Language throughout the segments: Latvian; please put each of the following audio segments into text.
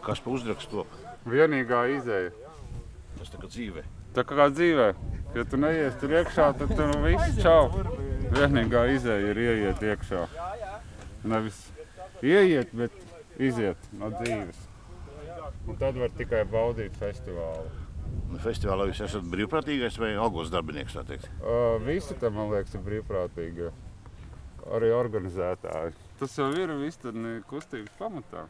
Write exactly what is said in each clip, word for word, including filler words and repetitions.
Kas pa uzrakstu top? Vienīgā izēja. Tas tā kā dzīvē. Tā kā dzīvē. Ja tu neies tur iekšā, tad tu viss čau. Vienīgā izēja ir ieiet iekšā. Nevis ieiet, bet iziet no dzīves. Un tad var tikai baudīt festivālu. Festivālā jūs esat brīvprātīgais vai algos darbinieks, tā teikt? Uh, visi tam, man liekas, ir brīvprātīgi. Arī organizētāji. Tas jau ir Vistani kustības pamatā.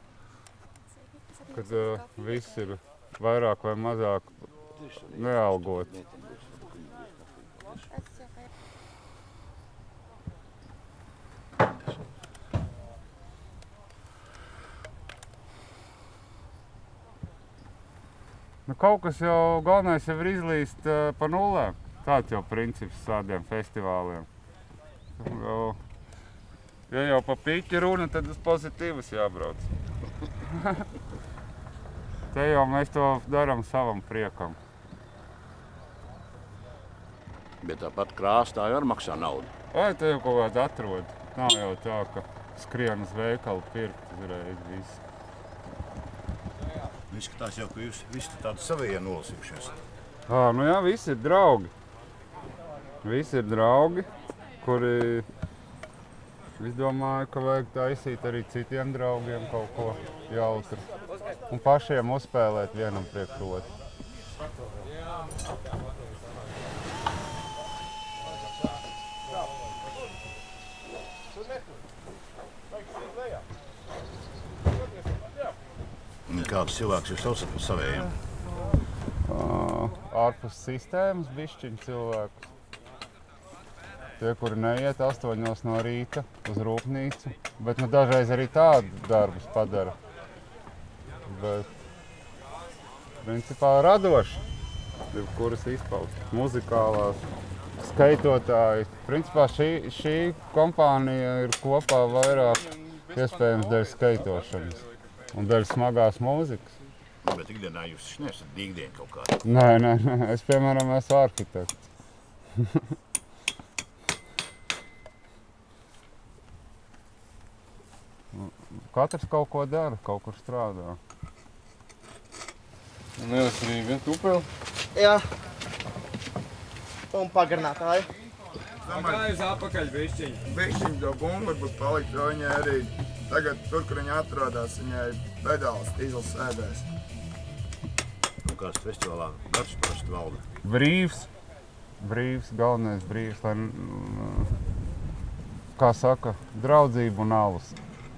Kad uh, viss ir vairāk vai mazāk nealgots. Nu, kaut kas jau galvenais jau ir izlīst uh, pa nulēm. Tāds jau princips tādiem festivāliem. Jau, ja jau pa piķi runa, tad uz pozitīvas jābrauc. Te jau mēs to darām savam priekam. Bet tāpat krāstā jau maksā naudu. Vai te jau kaut kāds atrod? Nav jau tā, ka skrien uz veikalu pirkt uzreiz visu. Izskatās jau, ka jūs visi tādi savējie nolasījušies. Ā, nu jā, visi ir draugi. Visi ir draugi, kuri... Es domāju, ka vajag taisīt arī citiem draugiem kaut ko jautru. Un pašiem uzspēlēt vienam priekš otru. Kāds cilvēks jūs saucat par savējiem? Ārpus sistēmas bišķiņu cilvēkus. Tie, kuri neiet astoņos no rīta uz rūpnīcu, bet nu, dažreiz arī tādu darbus padara. Bet, principā, radoši, kuras izpaustas, muzikālās, skaitotāji. Principā šī, šī kompānija ir kopā vairāk iespējams dēļ skaitošanas un dēļ smagās mūzikas. Bet ikdienā jūs neesat dīgdieni kaut kādi? Nē, nē, nē, es, piemēram, esmu arhitekts. Katrs kaut ko dara, kaut kur strādā. Un Elis arī viens upeli? Jā. Un pagarnātāji. Pagājuši apakaļ bišķiņi. Bišķiņi to bumbu varbūt palikt, jo viņai arī tagad tur, kur viņa atrodas, viņai pedāls dīzels sēdēs. Un kāds festivālā darbs parasti valda? Brīvs. Brīvs, galvenais brīvs, lai, kā saka, draudzību un alus.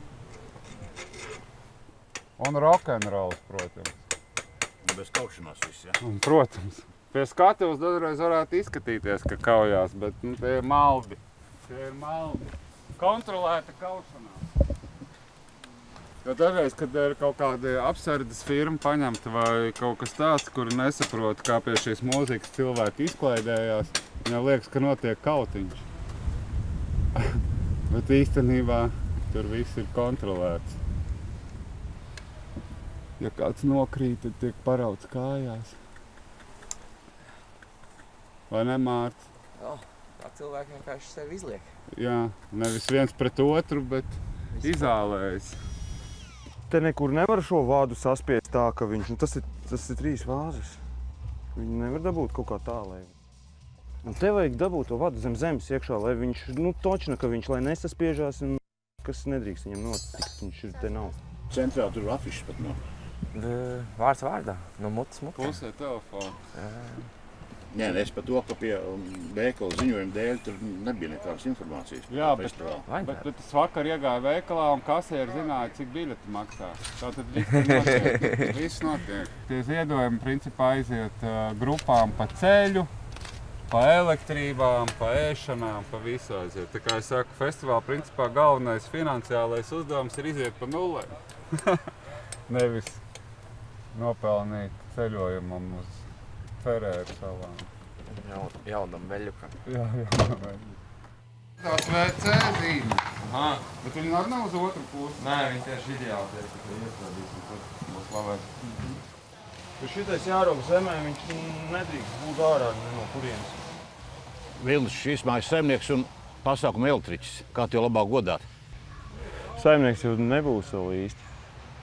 Un rokenrols, protams. Un bez kaušanās viss, ja? Un, protams. Pie skatuves dažreiz varētu izskatīties, ka kaujās, bet nu, tie ir maldi. Tie ir maldi. Kontrolēta kaušanās. Jo dažreiz, kad ir kaut kāda apsardzes firma paņemta vai kaut kas tāds, kuri nesaprot, kā pie šīs mūzikas cilvēki izklaidējās, viņam liekas, ka notiek kautiņš. Bet īstenībā tur viss ir kontrolēts. Ja kāds nokrīt, tad tiek parauts kājās. Vai ne, Mārts? Jā, tā cilvēki vienkārši sevi izliek. Jā, nevis viens pret otru, bet izālējas. Te nekur nevar šo vādu saspiest tā, ka viņš, nu tas ir, tas ir trīs vāzes. Viņu nevar dabūt kaut kā tā, lai... Un te vajag dabūt to vadu zem zemes iekšā, lai viņš, nu točna, ka viņš, lai nesaspiežās un kas nedrīkst viņam notikt, viņš ir te nav. Centrā tur afišas pat nav. Vārds vārdā, no mutes mutē. Pusē telefons. Nē, es par to, ka pie veikala ziņojuma dēļ tur nebija nekādas informācijas. Jā, bet, bet, bet es vakar iegāju veikalā un kasieri zināja, cik biļeti maksā. Tātad viss notiek. Viss notiek. Tie ziedojumi principā aiziet uh, grupām pa ceļu, pa elektrībām, pa ēšanām, pa visu aiziet. Tā kā es saku, festivāla principā galvenais finansiālais uzdevums ir iziet pa nulēm. Nevis nopelnīt ceļojumam uz Ferēru salām. Jaunam veļukam. Jā, jaunam veļukam. Tās V C zīme. Aha. Bet viņi arī nav uz otru pusi. Nē, viņi tieši ideāli tieši tikai iestrādīsim, tad būs labāk. Jo šitais jārauga zemē, viņš nedrīkst būt ārā no kurienes. Vilnis šīs mājas saimnieks un pasākuma elektriķis. Kā tev labāk godāt? Saimnieks jau nebūs vēl īsti.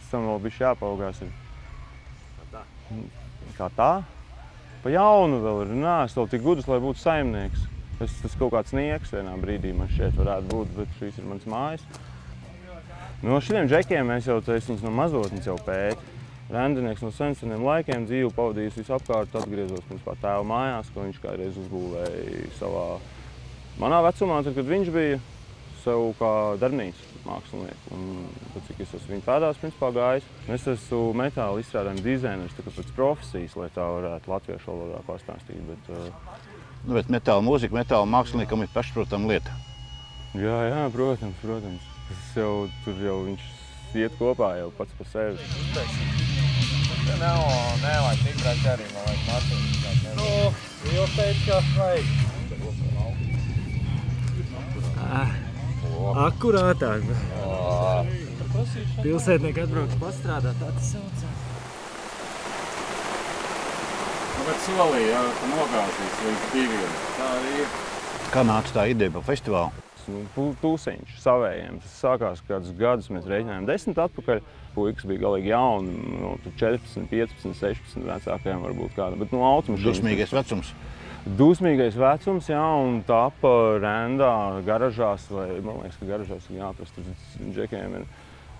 tam vēl bišķi jāpaugās ir. Kā tā? Kā tā? Pa jaunu vēl ir. Nē, es vēl tik gudrs, lai būtu saimnieks. Tas, tas kaut kāds nieks vienā brīdī man šeit varētu būt, bet šīs ir mans mājas. No šitiem džekiem mēs jau, es viņus no mazotnes jau pēti. Rendinieks no senseniem laikiem dzīvu pavadījis visu apkārt, atgriezos principā tēva mājās, ko viņš kādreiz uzbūvēja savā manā vecumā, tad, kad viņš bija sev kā darbnīca mākslinieku. Un tad, cik es esmu viņa pēdās principā gājis. Es esmu metāla izstrādājuma dizainers, tā kā pēc profesijas, lai tā varētu latviešu valodā pastāstīt. Bet, uh... nu, bet metāla mūzika, metāla māksliniekam ir pašprotama lieta. Jā, jā, protams, protams. Tas jau, tur jau viņš iet kopā jau pats par sevi. Tā nav, nevajag tik brāt arī, man vajag mācīt. Nu, jūs teicu, ka vajag. Akurātāk. Pilsētnieki atbrauks pastrādāt, tā tas saucās. Nu, bet solī, jā, ka nogāzīs līdz diviem. Tā arī ir. Kā nāca tā ideja par festivālu? Tūsiņš savējiem. Tas sākās kādus gadus, mēs reiķinājām desmit atpakaļ. Puikas bija galīgi jauni, no četrpadsmit, piecpadsmit, sešpadsmit vecākajiem varbūt kāda. Bet no automašīnas. Dusmīgais vecums. Dusmīgais vecums, jā, un tapa rendā, garažās, vai man liekas, ka garažās ir jāprast, tad džekiem ir.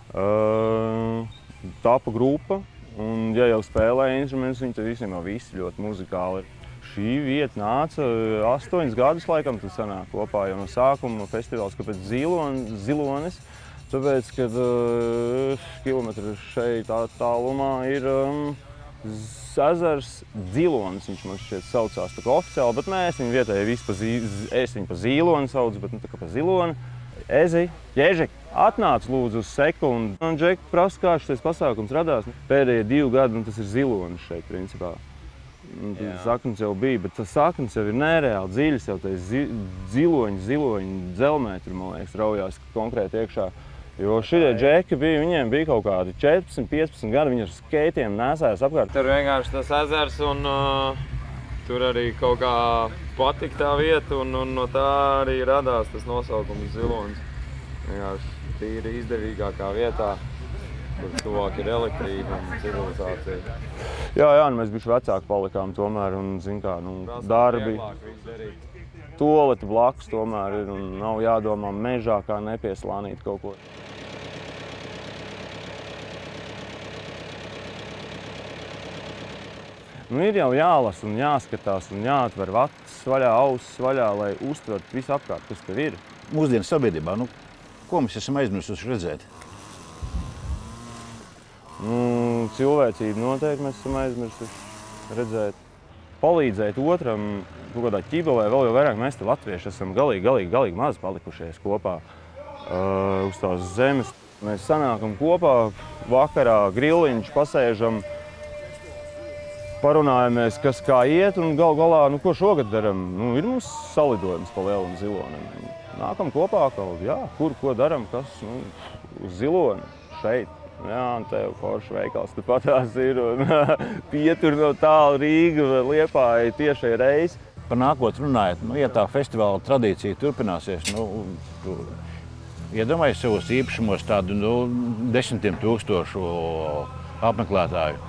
Uh, tapa grupa, un ja jau spēlēja instrumentus, viņi tad visiem jau visi ļoti muzikāli ir. Šī vieta nāca astoņus gadus laikam, tad sanāk kopā jau no sākuma festivāls, kāpēc Zilonis, Zilonis, tāpēc, kad uh, kilometru šeit tālumā ir um, ezers Zilonis, viņš man šķiet saucās tā kā oficiāli, bet mēs viņu vietēji visi pa, zi, es viņu pa Ziloni saucu, bet nu tā kā pa Ziloni. Ezi, Ježek, atnāc lūdzu uz sekundi. Un Džek prasa, kā šis pasākums radās. Pēdējie divi gadi, un tas ir Zilonis šeit, principā. Saknes jau bija, bet tas saknes jau ir nereāli dziļas, jau tai zi, ziloņi, ziloņi, dzelmē tur, man liekas, raujās konkrēti iekšā. Jo šitie džeki bija, viņiem bija kaut kādi četrpadsmit, piecpadsmit gadi, viņi ar skeitiem nesājās apkārt. Tur vienkārši tas ezers un uh, tur arī kaut kā patika tā vieta un, un no tā arī radās tas nosaukums Zilonis. Vienkārši tīri izdevīgākā vietā, kur tuvāk ir elektrība un civilizācija. Jā, jā, nu mēs bišķi vecāki palikām tomēr un, zin kā, nu, darbi, toleti blakus tomēr ir un nav jādomā mežā, kā nepieslānīt kaut ko. Nu, ir jau jālasa un jāskatās un jāatver acis vaļā, ausis vaļā, lai uztvertu visu apkārt, kas tev ir. Mūsdienu sabiedrībā, nu, ko mēs esam aizmirsuši redzēt? Nu, cilvēcību noteikti mēs esam aizmirsuši redzēt. Palīdzēt otram, kaut kādā ķibelē, vēl jau vairāk mēs te latvieši esam galīgi, galīgi, galīgi maz palikušies kopā uh, uz tās zemes. Mēs sanākam kopā, vakarā grilliņš, pasēžam, parunājamies, kas kā iet un gal galā, nu, ko šogad daram. Nu, ir mums salidojums pa Lielam Zilonim. Nākam kopā, kaut, jā, kur, ko daram, kas, nu, uz Ziloni, šeit. Jā, un tev forši veikals tu patās ir un pietur no tālu Rīga, Liepāja tiešai reizi. Par nākotni runājot, nu, ja tā festivāla tradīcija turpināsies, nu, tu iedomājies savos īpašumos tādu, nu, desmitiem tūkstošu apmeklētāju.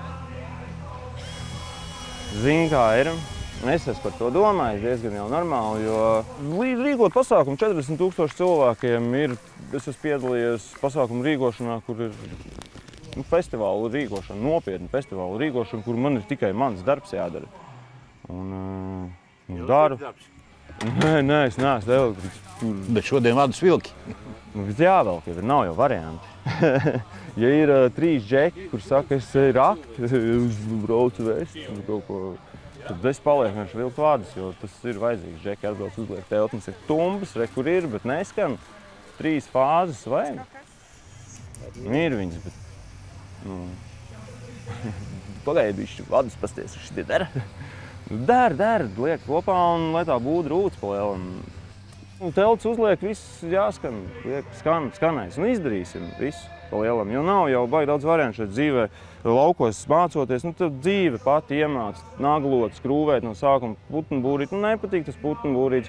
Zini, kā ir. Es esmu par to domājis diezgan jau normāli, jo rīkot pasākumu četrdesmit tūkstoši cilvēkiem ir, es esmu piedalījies pasākumu rīkošanā, kur ir nu, festivālu rīkošana, nopietna festivālu rīkošana, kur man ir tikai mans darbs jādara. Un, uh, daru. Nē, nē, es neesmu elektriks. Bet šodien vadus vilki. Nu, bet jāvelk, jau nav jau varianti. Ja ir uh, trīs džeki, kur saka, es ir akti, es braucu vēst, kaut ko. Tad es palieku vienkārši vilkt vārdus, jo tas ir vajadzīgs. Džeki atbrauc uzliek teltnes, ir tumbas, re, kur ir, bet neskan. Trīs fāzes vajag. Ir viņas, bet... Nu, pagaidi bišķi, vārdus pasties, šitie dara. Dara, dara, liek kopā un lai tā būtu rūts pa lielam. Telts uzliek, viss jāskan, liek skan, skanēs un izdarīsim visu pa lielam. Jo nav jau baigi daudz variantu šeit dzīvē. Laukos mācoties, nu tad dzīve pati iemāc naglot, skrūvēt no sākuma putnbūrīt. Nu nepatīk tas putnbūrīts.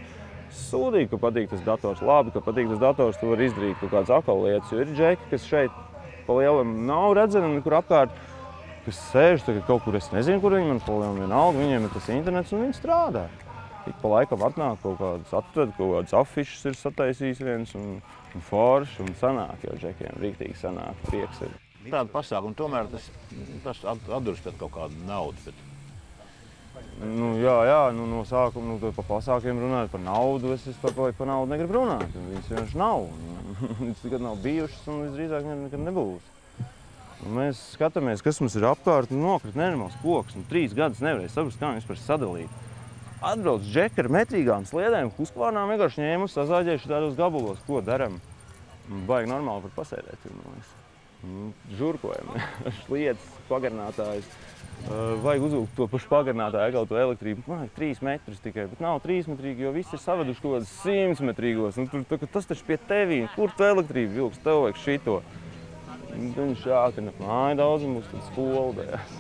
Sūdīgi, ka patīk tas dators. Labi, ka patīk tas dators, tu vari izdarīt kaut kādas akal lietas, jo ir džeki, kas šeit pa lielam nav redzami nekur apkārt, kas sēž tagad kaut kur, es nezinu, kur viņi man pa lielam vienalga, viņiem ir tas internets un viņi strādā. Ik pa laikam atnāk kaut kādas atved, kaut kādas afišas ir sataisījis viens un, un forši un sanāk jau džekiem, rīktīgi sanāk, prieks ir. Tāda pasākuma, tomēr tas, tas atduras pēc kaut kāda nauda. Bet... Nu, jā, jā, nu, no sākuma, nu, pa pasākiem runājot par naudu, es par, par naudu negribu runāt. Viņas vienkārši nav. Viņas nekad nav bijušas un visdrīzāk nekad nebūs. Un mēs skatāmies, kas mums ir apkārt, un nokrit nenormāls koks. Un trīs gadus nevarēja saprast, kā viņus par sadalīt. Atbrauc džeki ar metrīgām sliedēm, Huskvarnā vienkārši ņēmu, sazāģējuši tādos gabalos, ko daram. Baigi normāli par pasēdēt. Žurkojam, sliedas, pagarinātājs. Vajag uzvilkt to pašu pagarinātāju, kaut to elektrību. Man vajag trīs metrus tikai, bet nav trīsmetrīgi, jo visi ir saveduši kaut kādas simtmetrīgos. Un tur, tas taču pie tevī, kur tu elektrību vilks, tev vajag šito. Un viņš ātri māja daudz un būs tad skola dējās.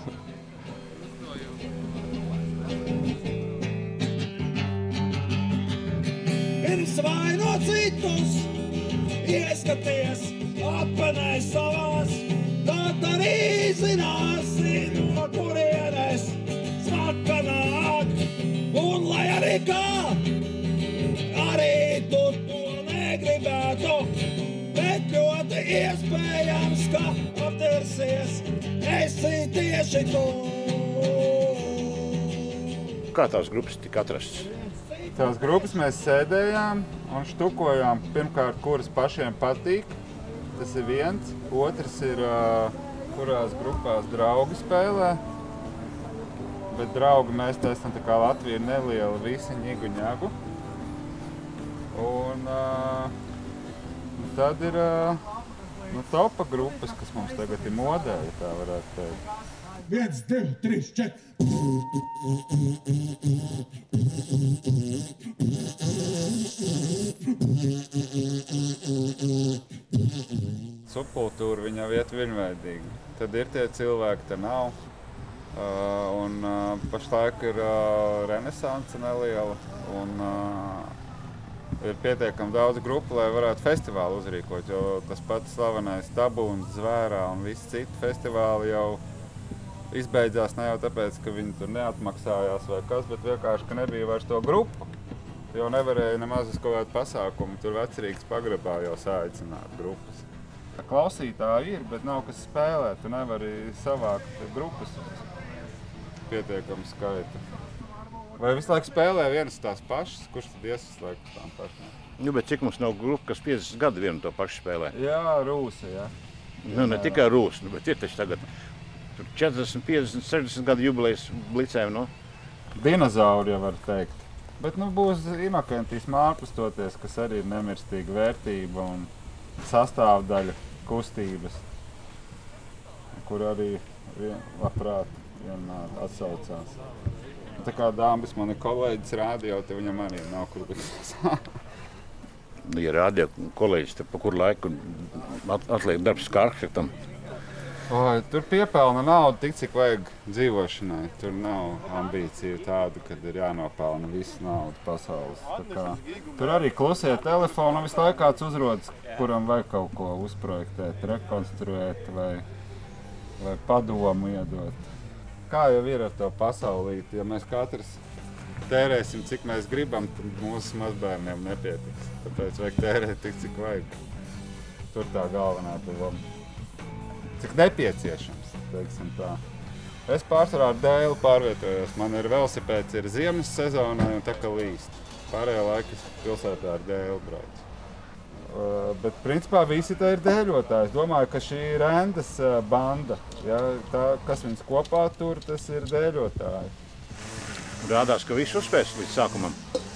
Pirms vaino citus, ieskaties apenēs savās, tad arī zināsi, no kurienes smaka nāk. Un lai arī kā, arī tu to negribētu, bet ļoti iespējams, ka aptirsies esi tieši tu. Kā tās grupas tika atrastas? Tās grupas mēs sēdējām un štukojām pirmkārt, kuras pašiem patīk. Tas ir viens. Otrs ir, kurās grupās draugi spēlē. Bet draugi mēs tā esam tā kā Latvija neliela, visi ņigu ņagu. Un tad ir nu, topa grupas, kas mums tagad ir modē, ja tā varētu teikt. Viens, divi, trīs, četri. Subkultūra viņa vieta vienveidīga. Tad ir tie cilvēki, te nav. Uh, un uh, pašlaik ir uh, renesanse neliela. Un uh, ir pietiekami daudz grupu, lai varētu festivālu uzrīkot. Jo tas pats slavenais Tabūns, Zvērā un visi citi festivāli jau izbeidzās ne jau tāpēc, ka viņi tur neatmaksājās vai kas, bet vienkārši, ka nebija vairs to grupu. Jo nevarēja nemaz uz kaut kādu pasākumu, tur Vecrīgas pagrabā jau sāicināt grupas. Klausītāji ir, bet nav kas spēlē, tu nevari savākt grupas pietiekami skaitu. Vai visu laiku spēlē vienas tās pašas, kurš tad iesaslēgt uz tām pašām? Nu, bet cik mums nav grupa, kas piecdesmit gadu vienu to pašu spēlē? Jā, Rūsa, jā. Nu, ne tikai Rūsa, nu, bet ir taču tagad četrdesmit, piecdesmit, sešdesmit gadu jubilejas blicēm, nu? Dinozauri, jau var teikt. Bet, nu, būs Inokentijas mārpustoties, kas arī ir nemirstīga vērtība un sastāvdaļa kustības, kur arī vien, labprāt vienmēr atsaucās. Tā kā Dāmbis man ir kolēģis rādio, te viņam arī nav kur būs. Ja rādio kolēģis, te pa kur laiku atliek darbs Skarkšetam. Oi, tur piepelna naudu tik, cik vajag dzīvošanai. Tur nav ambīcija tāda, kad ir jānopelna visu naudu pasaules. Tā kā, tur arī klusie telefoni, visu laiku kāds uzrodas, kuram vajag kaut ko uzprojektēt, rekonstruēt vai, vai padomu iedot. Kā jau ir ar to pasaulīti, ja mēs katrs tērēsim, cik mēs gribam, tad mūsu mazbērniem nepietiks. Tāpēc vajag tērēt tik, cik vajag. Tur tā galvenā doma. Cik nepieciešams, teiksim tā. Es pārsvarā ar dēli pārvietojos. Man ir velosipēds ir ziemas sezonai un tā kā līst. Pārējā laika es pilsētā ar dēli braucu. Uh, bet principā visi tā ir dēļotāji. Es domāju, ka šī ir Rendas uh, banda. Ja, tā, kas viņas kopā tur, tas ir dēļotāji. Rādās, ka viss uzspēs līdz sākumam.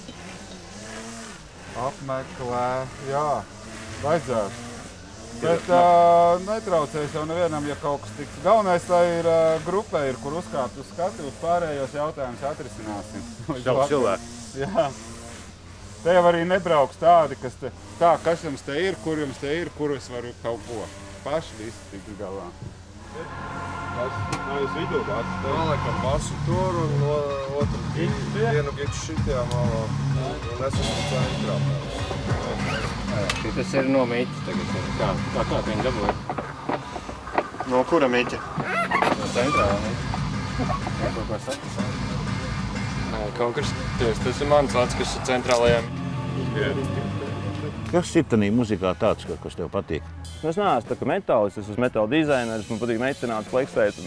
Apmeklē, jā, vajadzētu. Bet uh, netraucēs jau nevienam, ja kaut kas tiks. Galvenais, lai ir uh, grupai, ir, kur uzkāpt uz skatu, uz pārējos jautājumus atrisināsim. Savu cilvēku. Jā. Te jau arī nebrauks tādi, kas te, tā, kas jums te ir, kur jums te ir, kur es varu kaut ko. Paši visi tiks galā. Vai uz vidū kāds te? Noliekam basu tur un no otru vienu gitu šitajā malā un esam uz centrā. Tas ir no meitas tagad. Kā, kā, kā viņi dabūja? No kura Miķa? No centrālā Miķa. Jā, kaut kā saka. Nē, konkursēs. Tas ir mans vārds, kas ir centrālajām. Kas ir tanī muzikā tāds, kas tev patīk? Es neesmu tā kā metālists, es esmu metāla dizainers, man patīk mecenāt, fleksēt,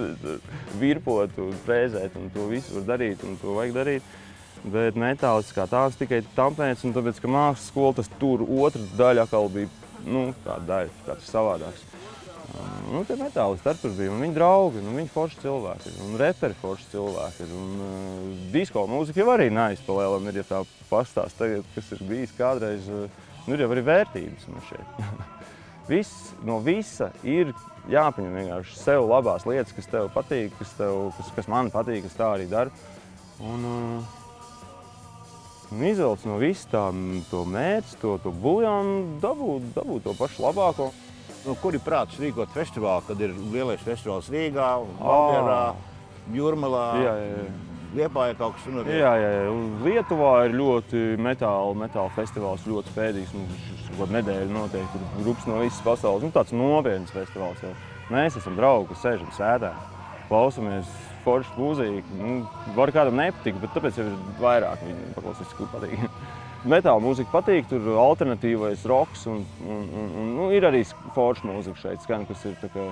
virpot un frēzēt, un to visu var darīt, un to vajag darīt. Bet metālists kā tāds tikai tāpēc, un tāpēc, ka mākslas skola, tas tur otra daļa atkal bija, nu, kāda daļa, kāds savādāks. Nu, tie metālisti ar tur bija, un viņi draugi, un viņi forši cilvēki, un reperi forši cilvēki, un uh, disko mūzika jau arī neizpalēlam ir, ja tā pastāst tagad, kas ir bijis kādreiz, uh, nu, ir jau arī vērtības man šeit. Viss, no visa ir jāpaņem vienkārši sev labās lietas, kas tev patīk, kas, tev, kas, kas man patīk, kas tā arī dara. Un, uh, un izvelc no visu tā, to mērķi, to, to buljonu, dabūt, dabūt to pašu labāko. Nu, kur ir prāts rīkot festivālu, kad ir lielais festivāls Rīgā, Valmierā, Jūrmalā, jā, jā, jā. Liepājā kaut kas notiek? Jā, jā, jā. Lietuvā ir ļoti metāla, metāla festivāls, ļoti spēdīgs. Mums kaut nedēļa notiek, tur grupas no visas pasaules. Nu, tāds nopietns festivāls jau. Mēs esam draugi, kas sēžam sētā, klausamies foršas mūziku. Nu, var kādam nepatīk, bet tāpēc jau ir vairāk viņi paklausīs, kur patīk. Metāla mūzika patīk, tur alternatīvais roks un, un, un, un nu, ir arī forša mūzika šeit skan, kas ir tā kā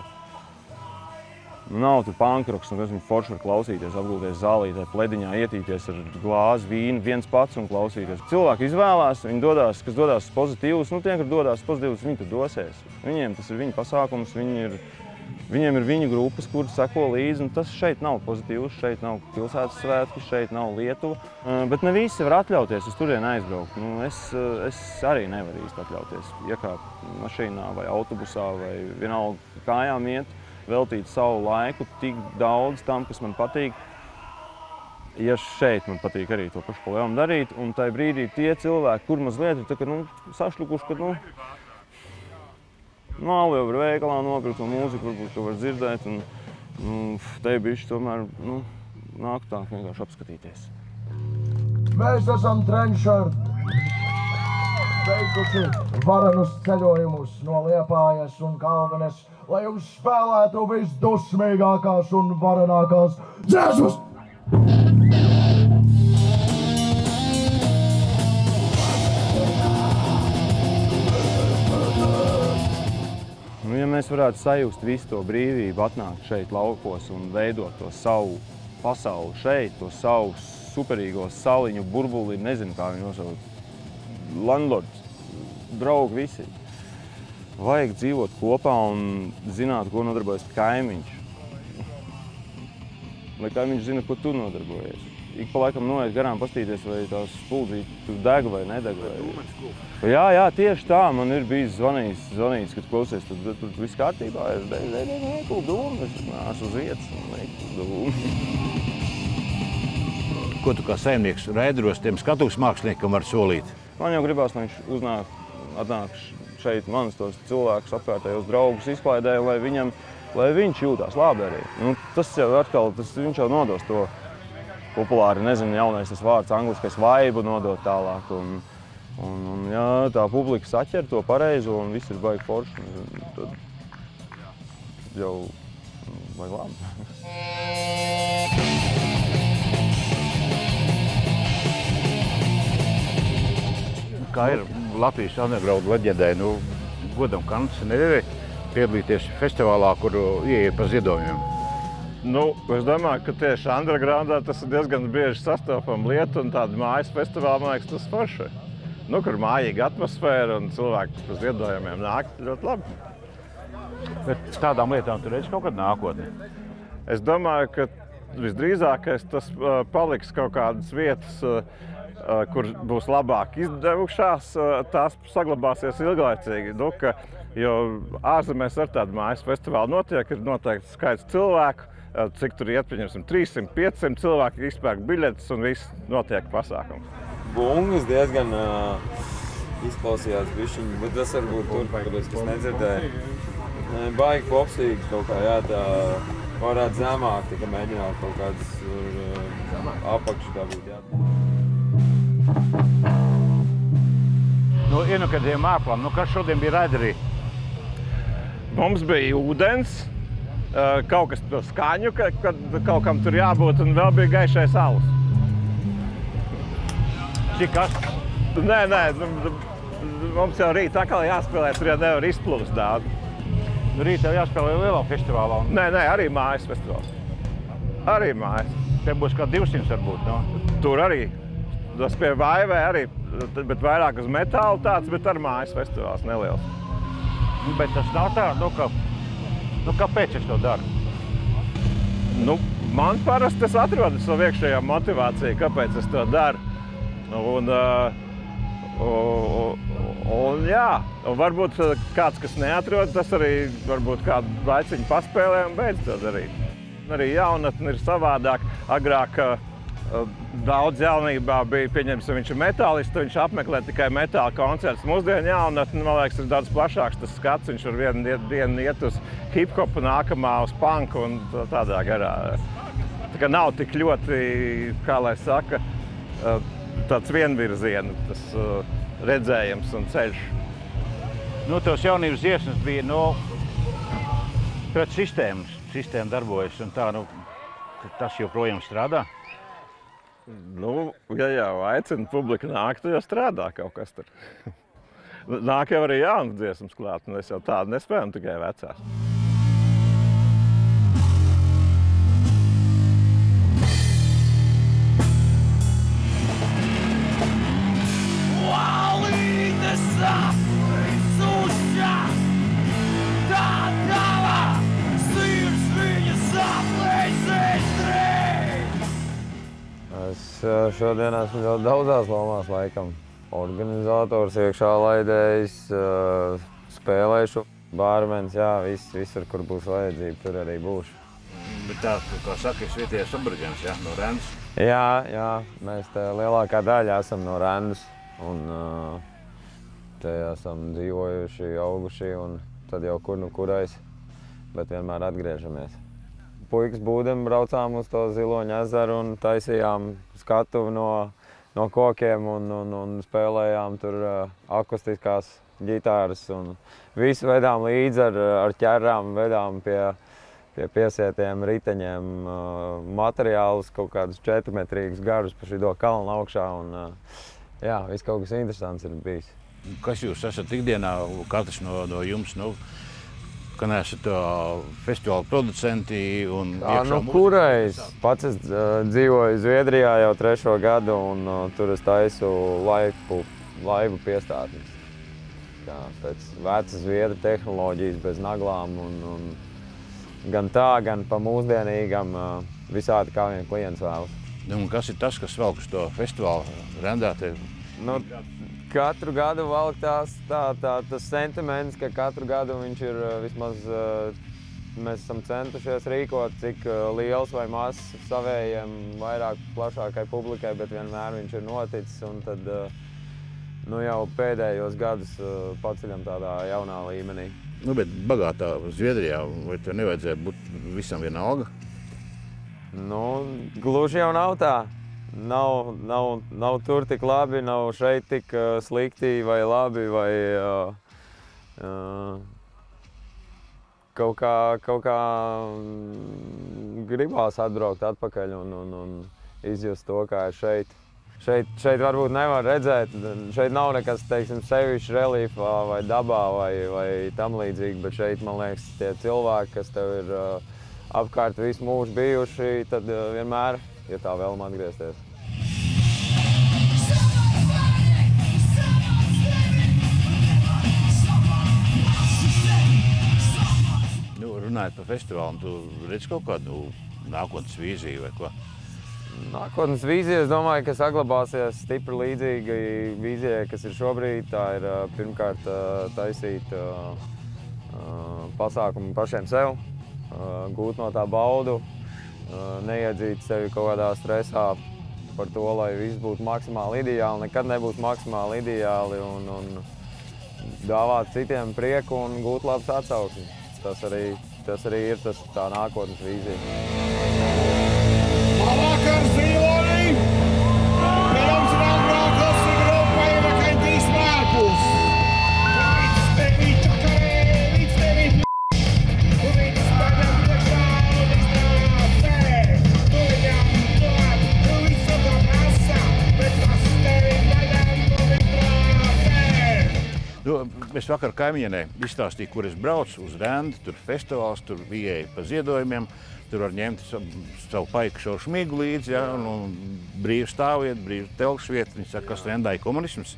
nav tur punkroks, un kas viņi forši var klausīties, apgulties zālītē, plediņā, ietīties ar glāzi vīnu viens pats un klausīties. Cilvēki izvēlās, viņi dodās, kas dodās pozitīvus, nu tie, kur dodās pozitīvus, viņi tur dosies. Viņiem tas ir viņu pasākums, viņi ir, viņiem ir viņu grupas, kur seko līdzi, un tas šeit nav pozitīvs, šeit nav pilsētas svētki, šeit nav Lietuva. Bet ne visi var atļauties uz turieni aizbraukt. Nu, es, es arī nevaru īsti atļauties iekāpt mašīnā vai autobusā vai vienalga kājām iet. Veltīt savu laiku tik daudz tam, kas man patīk. Ja šeit man patīk arī to pašu palielam darīt, un tajā brīdī tie cilvēki, kur mazliet ir tā, ka, nu, sašlukuši, ka, nu, nav jau var veikalā nopirkt to mūziku, varbūt, ka var dzirdēt, un, nu, te bišķi tomēr, nu, nāk tā vienkārši apskatīties. Mēs esam Trenčard, veikuši varenus ceļojumus no Liepājas un Kalvenes, lai jums spēlētu visdusmīgākās un varenākās dziesmas! Nu, ja mēs varētu sajust visu to brīvību, atnākt šeit laukos un veidot to savu pasauli šeit, to savu superīgo saliņu, burbuli, nezinu, kā viņi nosauc, landlords, draugi visi. Vajag dzīvot kopā un zināt, ko nodarbojas kaimiņš. Lai kaimiņš zina, ko tu nodarbojies. Ik pa laikam noiet garām pastīties, vai tās spuldzīti tur deg vai nedeg. Vai... Jā, jā, tieši tā. Man ir bijis zvanīts, zvanīts kad klausies, tur, tur viss kārtībā. Es nekulu dūmu, es nāšu uz vietas un nekulu dūmu. Ko tu kā saimnieks Raidros tiem skatuves māksliniekam var solīt? Man jau gribās, lai viņš uznāk, atnāk šeit manis tos cilvēkus apkārtējos draugus izklaidē, lai viņam, lai viņš jūtās labi arī. Nu, tas jau atkal, tas, viņš jau nodos to populāri, nezinu, jaunais tas vārds, angliskais vibe nodot tālāk. Un, un, un ja tā publika saķer to pareizo un viss ir baigi forši, tad jau baigi labi. Kā ir Latvijas underground leģendai, nu, godam Kantas nevarēja piedalīties festivālā, kur ieeja pa ziedojumiem? Nu, es domāju, ka tieši undergroundā tas ir diezgan bieži sastopama lieta, un tāda mājas festivāla, man liekas, tas forši. Nu, kur mājīga atmosfēra un cilvēki pa ziedojumiem nāk ļoti labi. Bet tādām lietām tu redzi kaut kad nākotni? Es domāju, ka visdrīzākais tas uh, paliks kaut kādas vietas, uh, kur būs labāk izdevušās, tās saglabāsies ilglaicīgi. Nu, ka, jo ārzemēs ar tādu mājas festivālu notiek, ir noteikti skaits cilvēku, cik tur iet, pieņemsim, trīs simt, pieci simt cilvēki izpērk biļetes un viss notiek pasākums. Bungas diezgan uh, izklausījās bišķiņi, bet tas varbūt tur, kāpēc, kas nedzirdēja. Baigi popsīgi kaut kā, jā, tā varētu zemāk, tika mēģināt kaut kādas uh, apakšu dabūt, jā. Nu, ienukadiem māklam, nu kas šodien bija raiderī? Mums bija ūdens, kaut kas to skaņu, ka, kad kaut kam tur jābūt, un vēl bija gaišais alus. Cik kas? Nē, nē, mums jau rīt atkal jāspēlē, tur jau nevar izplūst daudz. Rīt tev jāspēlē lielā festivālā? Nē, nē, arī mājas festivāls. Arī mājas. Te būs kā divsimt varbūt, no? Tur arī. Tas pie Vaivē arī, bet vairāk uz metālu tāds, bet ar mājas festivāls neliels. Bet tas nav tā, nu, ka, nu kāpēc es to daru? Nu, man parasti tas atrodas savu iekšējā motivāciju, kāpēc es to daru. Un, uh, un, un jā, un varbūt kāds, kas neatrod, tas arī varbūt kādu laiciņu paspēlē un beidz to darīt. Arī jaunatne ir savādāk. Agrāk uh, daudz jaunībā bija, pieņemsim, viņš ir metālists, viņš apmeklē tikai metāla koncerts. Mūsdienu jaunatne, man liekas, ir daudz plašāks tas skats. Viņš var vienu dienu iet uz hip-hopu, nākamā uz punku un tādā garā. Tā kā nav tik ļoti, kā lai saka, uh, tāds vienvirziena, tas uh, redzējums un ceļš. Nu, tos jaunības dziesmas bija, nu, pēc sistēmas. Sistēma darbojas un tā, nu, tas joprojām strādā? Nu, ja jau aicina publika nākt, tad jau strādā kaut kas tur. Nāk jau arī jaunas dziesmas klāt, un es jau tādu nespēju, tikai vecās. Es šodien esmu ļoti daudzās lomās laikam. Organizators, iekšā laidējs, spēlēšu, bārmenis, jā, viss, visur, kur būs vajadzība, tur arī būšu. Bet tā, kā saka, ir vietējais abraģents, jā, no Rendas? Jā, jā, mēs te lielākā daļa esam no Rendas un te esam dzīvojuši, auguši un tad jau kur nu kurais, bet vienmēr atgriežamies. Puikas būdiem braucām uz to Ziloņu ezeru un taisījām skatuvi no, no kokiem un, un, un spēlējām tur uh, akustiskās ģitāras un visu vedām līdzi ar, ar ķerrām, vedām pie, pie piesietiem riteņiem uh, materiālus, kaut kādus četrmetrīgus garus pa šido kalnu augšā un uh, jā, viss kaut kas interesants ir bijis. Kas jūs esat ikdienā, katrs no, no jums, nu, ka neesat uh, festivāla producenti un iekšā nu, mūzika? Kurais? Pats es uh, dzīvoju Zviedrijā jau trešo gadu un uh, tur es taisu laivu, laivu piestātnes. Kā pēc vecas zviedru tehnoloģijas bez naglām un, un gan tā, gan pa mūsdienīgam uh, visādi kā vien klients vēlas. Un kas ir tas, kas velk uz to festivālu Rendā? Nu, katru gadu valk tās, tā, tā, tas sentiments, ka katru gadu viņš ir vismaz, mēs esam centušies rīkot, cik liels vai mazs savējiem, vairāk plašākai publikai, bet vienmēr viņš ir noticis un tad nu, jau pēdējos gadus paceļam tādā jaunā līmenī. Nu, bet bagātā Zviedrijā, vai tev nevajadzēja būt visam vienalga? Nu, gluži jau nav tā. Nav, nav, nav tur tik labi, nav šeit tik uh, slikti vai labi, vai uh, uh, kaut kā, kaut kā gribās atbraukt atpakaļ un, un, un izjust to, kā ir šeit. Šeit, šeit varbūt nevar redzēt, šeit nav nekas, teiksim, sevišķi reliefā vai dabā vai, vai tam līdzīgi, bet šeit, man liekas, tie cilvēki, kas tev ir uh, apkārt visu mūžu bijuši, tad uh, vienmēr ir tā vēlma atgriezties. Nu, runājot par festivālu, tu redz kaut kādu nākotnes vīziju vai ko? Nākotnes vīzija, es domāju, ka saglabāsies stipri līdzīga vīzijai, kas ir šobrīd. Tā ir pirmkārt taisīt pasākumu pašiem sev, gūt no tā baudu, neiedzīt sevi kaut kādā stresā par to, lai viss būtu maksimāli ideāli, nekad nebūs maksimāli ideāli un, un dāvāt citiem prieku un gūt labas atsauksmes. Tas arī, tas arī ir tas, tā nākotnes vīzija. Labvakar, Ziloni! Pie jums vēl braukas ir grupa Ivakanti Smērpus. Līdz tevi čakarē, līdz tevi p***. Līdz tevi es vakar kaimiņienē izstāstīju, kur es braucu uz Rendu, tur festivāls, tur ieeja pa ziedojumiem, tur var ņemt savu paiku šo šmigu līdzi, ja, un, un brīvi stāvvieta, brīvi telkšvieta. Viņi saka, kas Rendā ir komunisms?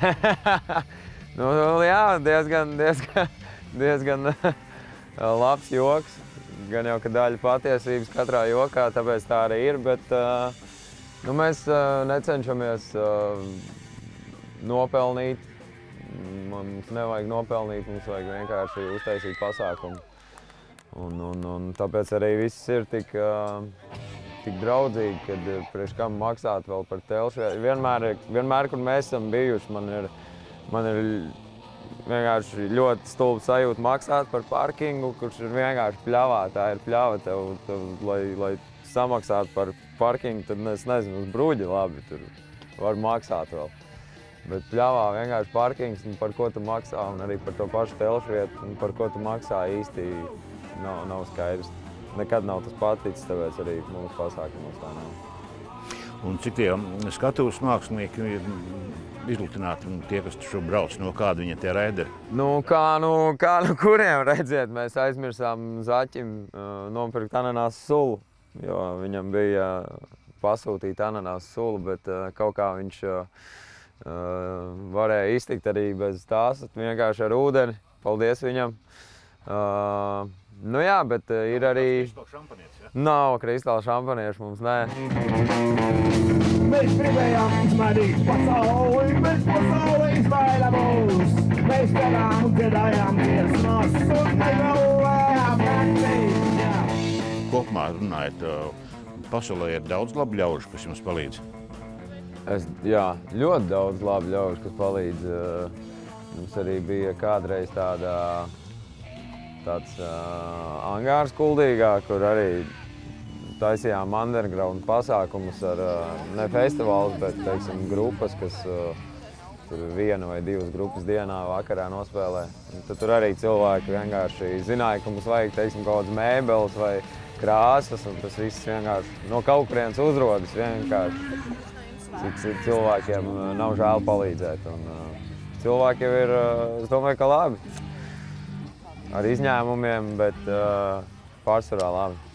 nu, jā, diezgan, diezgan, diezgan labs joks. Gan jau, ka daļa patiesības katrā jokā, tāpēc tā arī ir, bet uh, nu, mēs uh, necenšamies uh, nopelnīt. Mums nevajag nopelnīt, mums vajag vienkārši uztaisīt pasākumu. Un, un, un tāpēc arī viss ir tik, uh, tik draudzīgi, kad priekš kam maksāt vēl par telšu. Vienmēr, vienmēr, kur mēs esam bijuši, man ir, man ir vienkārši ļoti stulba sajūta maksāt par parkingu, kurš ir vienkārši pļavā. Tā ir pļava tev, tev lai, lai samaksātu par parkingu, tad es nezinu, uz bruģi labi, tur var maksāt vēl. Bet pļavā vienkārši parkings, un par ko tu maksā, un arī par to pašu telšvietu, un par ko tu maksā īsti nav, nav skaidrs. Nekad nav tas paticis, tāpēc arī mūsu pasākumos tā nav. Un cik tie skatuves mākslinieki ir izlutināti, tie, kas šo brauc, no kāda viņa tie raideri? Nu, kā nu, kā nu kuriem redziet, mēs aizmirsām Zaķim uh, nopirkt ananās sulu, jo viņam bija uh, pasūtīt ananās sulu, bet uh, kaut kā viņš uh, uh, varēja iztikt arī bez tās, vienkārši ar ūdeni. Paldies viņam. Uh, nu jā, bet uh, ir arī... Nav kristāla šampaniešu mums, nē. Mēs gribējām izmainīt pasauli, bet pasauli izmaina mūs. Mēs gadām un dziedājām dziesmas un negalvējām naktīm. Kopumā runājot, pasaulē ir daudz labu ļaužu, kas jums palīdz? Es, jā, ļoti daudz labu ļaužu, kas palīdz. Mums arī bija kādreiz tāda, tāds uh, angārs Kuldīgā, kur arī taisījām underground pasākumus ar, ne festivālus, bet, teiksim, grupas, kas tur viena vai divas grupas dienā vakarā nospēlē. Un tad tur arī cilvēki vienkārši zināja, ka mums vajag, teiksim, kaut kādas mēbeles vai krāsas, un tas viss vienkārši no kaut kurienes uzrodas vienkārši. Cik, cik cilvēkiem nav žēl palīdzēt. Un, cilvēki jau ir, es domāju, ka labi. Ar izņēmumiem, bet pārsvarā labi.